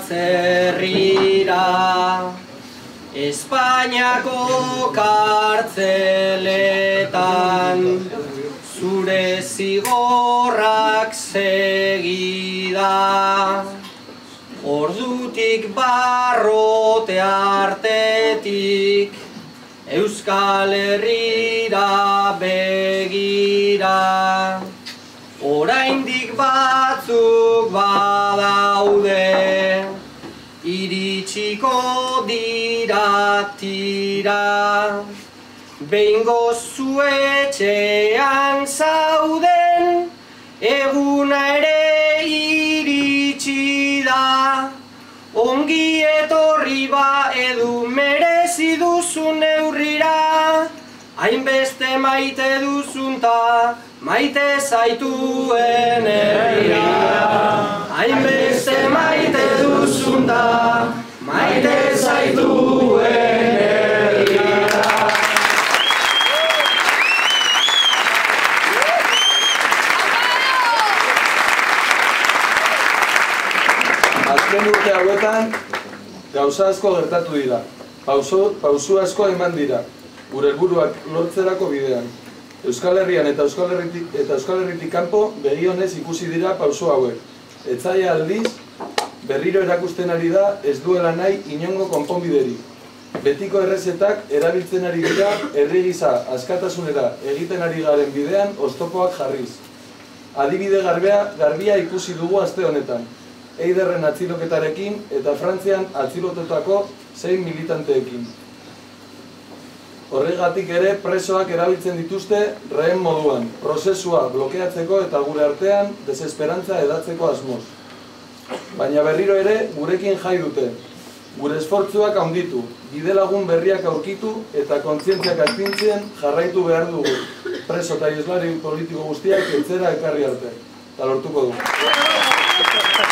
atzerrira, Espainiako kartzeletan, zure zigorrak segida. Ordutik barrote artetik, Euskal Herrira begira. Oraindik batzuk badaude, iritsiko dira tira. Behingo zu etxean zauden, eguna ere iritsi da. Ongi etorri ba edu merezi duzun neurrira, hainbeste maite duzun ta maite zaituen herrira. Hainbeste maite duzun ta maite zaituen herrira. Azken urte hauetan, gauza asko gertatu dira. Pausu asko eman dira, gure helburuak lortzerako bidean. Euskal Herrian eta Euskal Herritik kanpo begionez ikusi dira pausu hauek. Etzaia aldiz, berriro erakusten ari da ez duela nahi inongo konponbiderik. Betiko errezetak erabiltzen ari dira herri gisa askatasunera egiten ari garen bidean oztopoak jarriz. Adibide garbia ikusi dugu aste honetan. Eiderren atziloketarekin eta Frantzian atzilotutako 6 militanteekin. Horregatik ere presoak erabiltzen dituzte rehen moduan, prozesua blokeatzeko eta gure artean desesperantza edatzeko asmoz. Baina berriro ere gurekin jai dute. Gure esfortzuak handitu, bidelagun berriak aurkitu eta kontzientziak astintzen jarraitu behar dugu. Preso eta islari politiko guztiak etxera ekarri arte. Eta lortuko dugu.